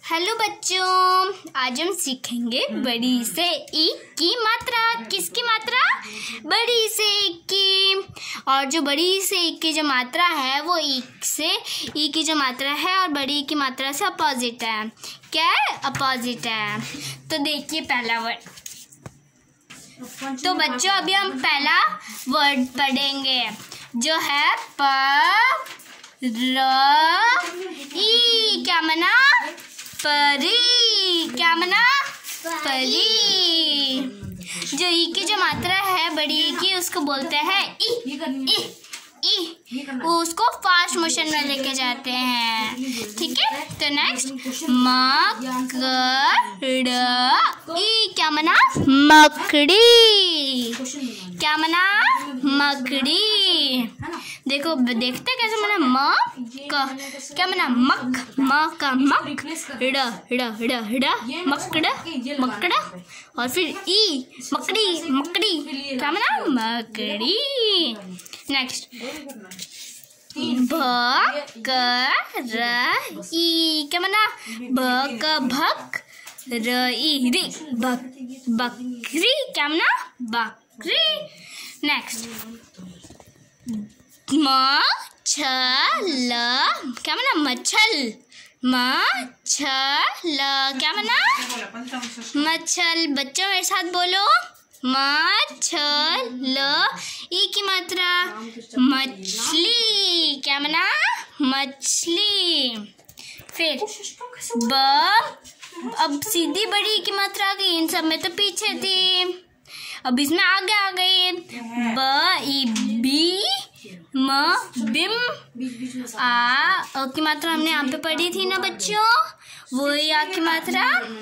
Hello बच्चों, आज हम सीखेंगे बड़ी से ई की मात्रा। किसकी मात्रा? बड़ी से ई की। और जो बड़ी से ई की जो मात्रा है वो ई से ई की जो मात्रा है और बड़ी की मात्रा से अपोजिट है। क्या है? अपोजिट है। तो देखिए पहला वर्ड। तो बच्चों अभी हम पहला वर्ड पढ़ेंगे जो है प र ई। क्या मना? परी। क्या मना? परी। जो ई की जो मात्रा है बड़ी ई की उसको बोलते हैं ई। ई उसको फास्ट मोशन में लेके जाते हैं। ठीक है, तो नेक्स्ट मकड़ी। क्या मना? मकड़ी। क्या मना? मकड़ी। देखो देखते कैसे मना म का। क्या मना? मक। म का मक। ड़ मकड़ा मकड़ा। और फिर ई मकड़ी मकड़ी। क्या मना? मकड़ी। नेक्स्ट भ क र ई। क्या मना? भ का भक र ई री बकरी। क्या मना? बकरी। नेक्स्ट मछल। क्या मना? मच्छल। मच्छल। क्या मना? मच्छल। बच्चों मेरे साथ बोलो मच्छल। ई की मात्रा मछली। क्या मना? मछली। फिर ब। अब सीधी बड़ी की मात्रा आ गई। इन सब में तो पीछे थी, अब इसमें आगे आ गई। ब ई बी म बिम। आ की मात्रा हमने यहाँ पे पढ़ी थी ना बच्चों, वो आ की मात्रा।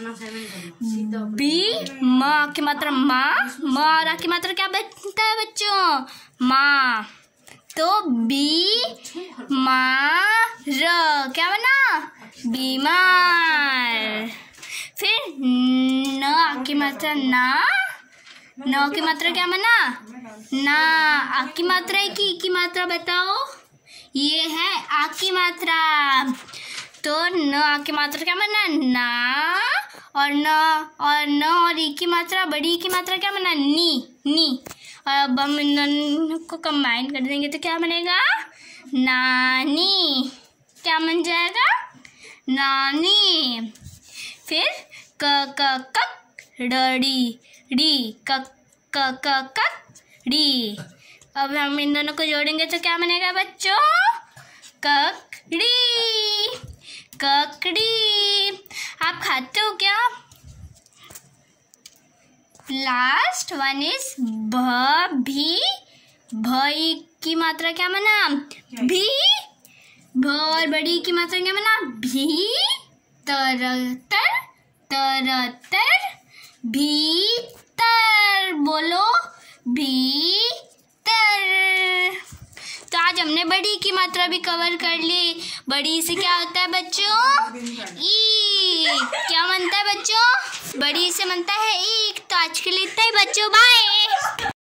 बी म की मात्रा माँ। म और आ की मात्रा क्या बनता है बच्चों? माँ। तो बी मार। क्या बना? बीमार। फिर न आ की मात्रा ना। न की मात्रा क्या बना? ना। आ की मात्रा है कि ई की मात्रा बताओ? ये है आ की मात्रा। तो न आ की मात्रा क्या बना? ना। और न और ई की मात्रा बड़ी ई की मात्रा क्या बना? नी। और अब हम इन दोनों को कंबाइन कर देंगे तो क्या बनेगा? नानी। क्या बन जाएगा? नानी। फिर कक डी कक डी। अब हम इन दोनों को जोड़ेंगे तो क्या बनेगा बच्चों? ककड़ी। ककड़ी। आप खाते हो क्या? लास्ट वन इज भी। भई की मात्रा क्या बना? भी। भ और बड़ी की मात्रा क्या बना? भी। तरतर भीतर। बोलो भीतर। तो आज हमने बड़ी की मात्रा भी कवर कर ली। बड़ी से क्या होता है बच्चों? ई। क्या बनता है बच्चों? बड़ी से बनता है ई। तो आज के लिए इतना ही बच्चों, बाय।